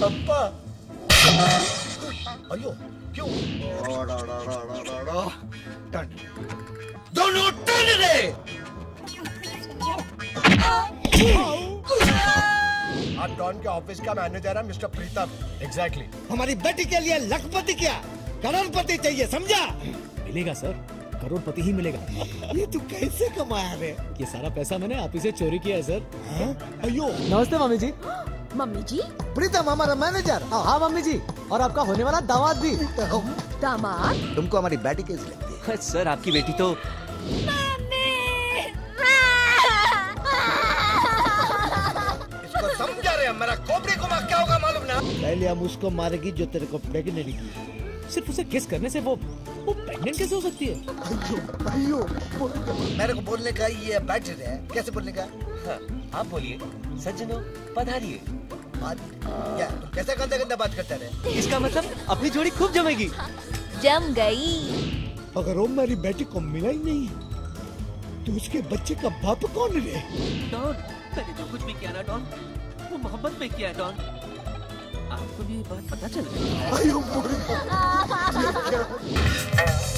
अप्पा अयो क्यों टर्न दोनों टर्न रे आप डॉन के ऑफिस का मैनेजर है मिस्टर प्रीतम एग्जैक्टली हमारी बेटी के लिए लखपति क्या करोड़पति चाहिए समझा मिलेगा सर करोड़पति ही मिलेगा ये तू कैसे कमाया रे ये सारा पैसा मैंने आप ही से चोरी किया है सर अयो नमस्ते मम्मी जी मम्मी जी प्रीतम हमारा मैनेजर हाँ मम्मी जी और आपका होने वाला दामाद भी दामाद तुमको हमारी बेटी कैसी लगती है सर आपकी बेटी तो इसको समझा रहे हैं मेरा खोपड़ी को क्या होगा मालूम ना पहले हम उसको मारेगी जो तेरे को प्रेग्नेंट की सिर्फ उसे किस करने से वो प्रेग्नेंट कैसे हो सकती है अयो मेरे को बोलने का ये बैटरी है कैसे बोलने का हाँ, आप बोलिए सज्जनों पधारिए बात क्या तुम कैसे गंदा गंदा बात करते रहे इसका मतलब अपनी जोड़ी खूब जमेगी जम गई। अगर वो मेरी बेटी को मिला ही नहीं तो उसके बच्चे का बाप कौन रे डॉन मैंने जो कुछ भी किया ना डॉन वो मोहब्बत में किया डॉन आपको भी ये बात पता चल गई अयो